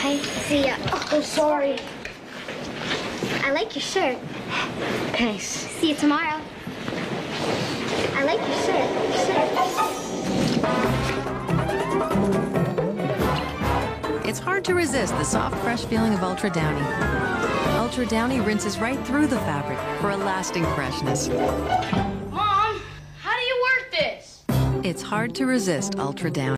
Bye. See ya. Oh, sorry. I like your shirt. Thanks. See you tomorrow. I like your shirt. It's hard to resist the soft, fresh feeling of Ultra Downy. Ultra Downy rinses right through the fabric for a lasting freshness. Mom, how do you work this? It's hard to resist Ultra Downy.